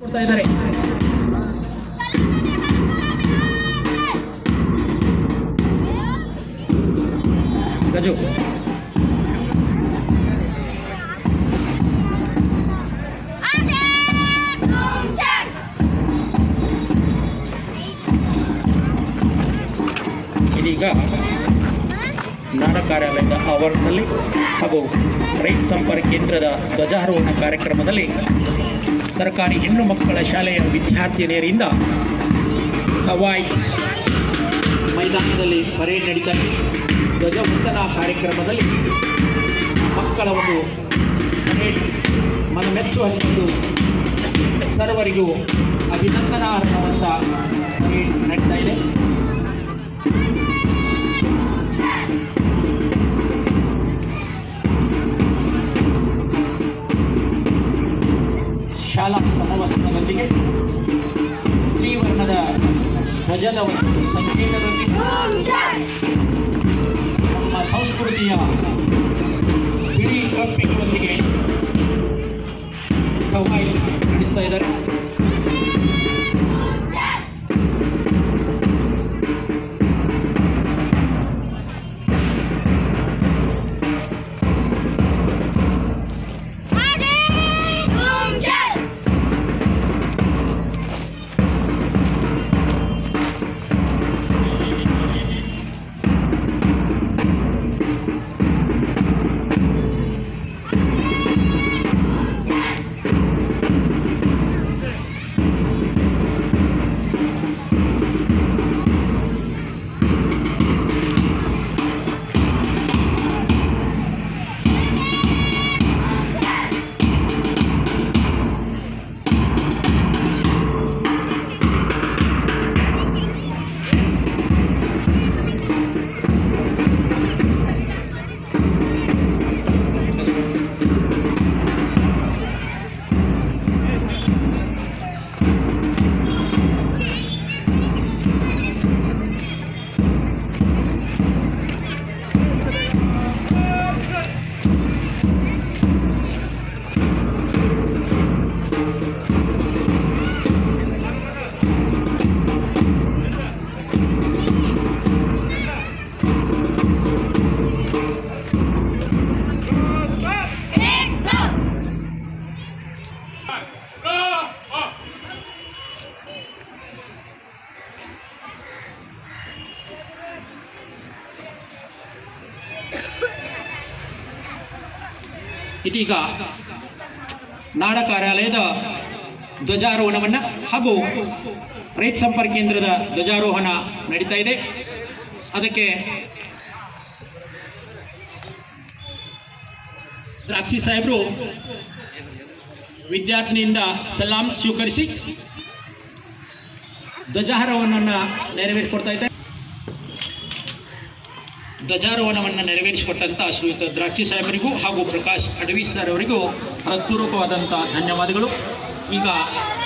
ಕೊಡ್ತಾ ಇದ್ದಾರೆ. ಗಜು ಇದೀಗ ನಾಡ ಕಾರ್ಯಾಲಯದ ಆವರಣದಲ್ಲಿ ಹಾಗೂ ರೈತ ಸಂಪರ್ಕ ಕೇಂದ್ರದ ಧ್ವಜಾರೋಹಣ ಕಾರ್ಯಕ್ರಮದಲ್ಲಿ ಸರ್ಕಾರಿ ಹೆಣ್ಣು ಮಕ್ಕಳ ಶಾಲೆಯ ವಿದ್ಯಾರ್ಥಿನಿಯರಿಂದ ಹವಾಯಿ ಮೈದಾನದಲ್ಲಿ ಪರೇಡ್ ನಡೀತಾ ಇದೆ. ಧ್ವಜವಂದನಾ ಕಾರ್ಯಕ್ರಮದಲ್ಲಿ ಮಕ್ಕಳ ಒಂದು ಪರೇಡ್ ಮನಮೆಚ್ಚುವಂಥದ್ದು, ಸರ್ವರಿಗೂ ಅಭಿನಂದನಾರ್ಹವಂತ ಪರೇಡ್ ನಡೀತಾ ಇದೆ. ಶಾಲಾ ಸಮವಸ್ತ್ರದೊಂದಿಗೆ ತ್ರಿವರ್ಣದ ಧ್ವಜದ ಒಂದು ಸಂಗೀತದೊಂದಿಗೆ ನಮ್ಮ ಸಂಸ್ಕೃತಿಯ ಬಿಳಿ ಕಪ್ಪಿಗಳೊಂದಿಗೆ ಕವಾಯತು ನಡೆಸ್ತಾ ಇದ್ದಾರೆ. ಇದೀಗ ನಾಡ ಕಾರ್ಯಾಲಯದ ಧ್ವಜಾರೋಹಣವನ್ನು ಹಾಗೂ ರೈತ ಸಂಪರ್ಕ ಕೇಂದ್ರದ ಧ್ವಜಾರೋಹಣ ನಡೀತಾ ಇದೆ. ಅದಕ್ಕೆ ದ್ರಾಕ್ಷಿ ಸಾಹೇಬರು ವಿದ್ಯಾರ್ಥಿನಿಯಿಂದ ಸಲಾಂ ಸ್ವೀಕರಿಸಿ ಧ್ವಜಾರೋಹಣವನ್ನು ನೆರವೇರಿಸಿಕೊಡ್ತಾ ಇದ್ದಾರೆ. ಧ್ವಜಾರೋಹಣವನ್ನು ನೆರವೇರಿಸಿಕೊಟ್ಟಂಥ ಶ್ರೀಯುತ ದ್ರಾಕ್ಷಿ ಸಾಹೇಬರಿಗೂ ಹಾಗೂ ಪ್ರಕಾಶ್ ಅಡವಿ ಸರ್ ಅವರಿಗೂ ಹೃತ್ಪೂರ್ವಕವಾದಂಥ ಧನ್ಯವಾದಗಳು. ಈಗ